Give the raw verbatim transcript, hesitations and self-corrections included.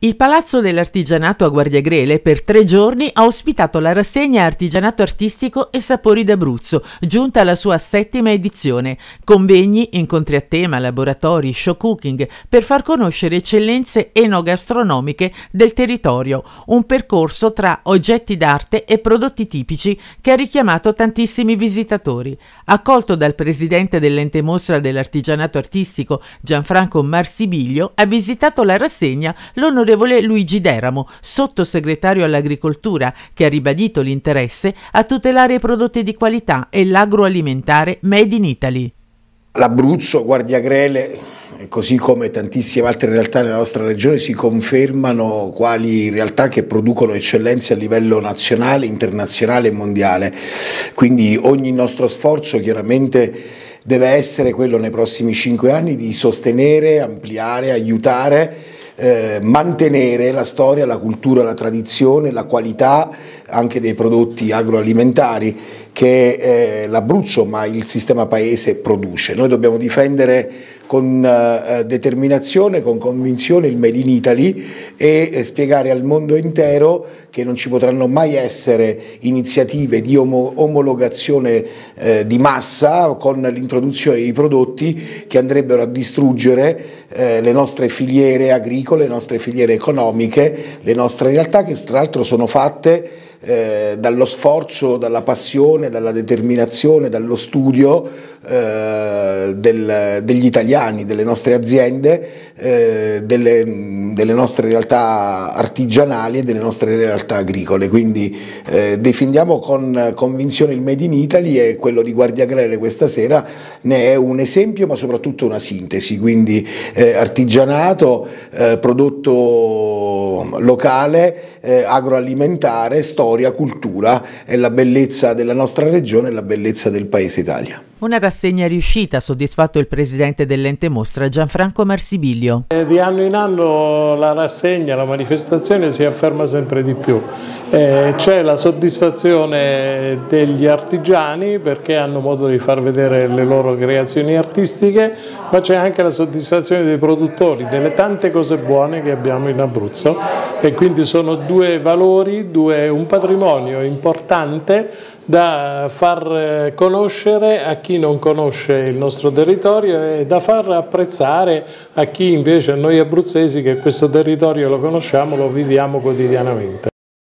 Il Palazzo dell'Artigianato a Guardiagrele per tre giorni ha ospitato la rassegna Artigianato Artistico e Sapori d'Abruzzo, giunta alla sua settima edizione. Convegni, incontri a tema, laboratori, show cooking per far conoscere eccellenze enogastronomiche del territorio. Un percorso tra oggetti d'arte e prodotti tipici che ha richiamato tantissimi visitatori. Accolto dal presidente dell'ente mostra dell'Artigianato Artistico, Gianfranco Marsibiglio, ha visitato la rassegna l'onorevole Luigi Deramo, sottosegretario all'agricoltura, che ha ribadito l'interesse a tutelare i prodotti di qualità e l'agroalimentare made in Italy. L'Abruzzo, Guardiagrele, così come tantissime altre realtà nella nostra regione, si confermano quali realtà che producono eccellenze a livello nazionale, internazionale e mondiale. Quindi ogni nostro sforzo chiaramente deve essere quello nei prossimi cinque anni di sostenere, ampliare, aiutare, Eh, mantenere la storia, la cultura, la tradizione, la qualità anche dei prodotti agroalimentari che eh, l'Abruzzo, ma il sistema paese produce. Noi dobbiamo difendere con eh, determinazione, con convinzione il Made in Italy e eh, spiegare al mondo intero che non ci potranno mai essere iniziative di om omologazione eh, di massa con l'introduzione di prodotti che andrebbero a distruggere eh, le nostre filiere agricole, le nostre filiere economiche, le nostre realtà che tra l'altro sono fatte Eh, dallo sforzo, dalla passione, dalla determinazione, dallo studio eh, del, degli italiani, delle nostre aziende, eh, delle, delle nostre realtà artigianali e delle nostre realtà agricole. Quindi eh, difendiamo con convinzione il Made in Italy e quello di Guardiagrele questa sera ne è un esempio, ma soprattutto una sintesi. Quindi eh, artigianato, eh, prodotto locale, eh, agroalimentare, storia, cultura e la bellezza della nostra regione e la bellezza del paese Italia. Una rassegna riuscita, soddisfatto il presidente dell'ente mostra Gianfranco Marsibiglio. Eh, di anno in anno la rassegna, la manifestazione si afferma sempre di più. Eh, c'è la soddisfazione degli artigiani perché hanno modo di far vedere le loro creazioni artistiche, ma c'è anche la soddisfazione dei produttori, delle tante cose buone che abbiamo in Abruzzo, e quindi sono due valori, due, un patrimonio importante da far conoscere a chi non conosce il nostro territorio e da far apprezzare a chi invece, a noi abruzzesi, che questo territorio lo conosciamo, lo viviamo quotidianamente.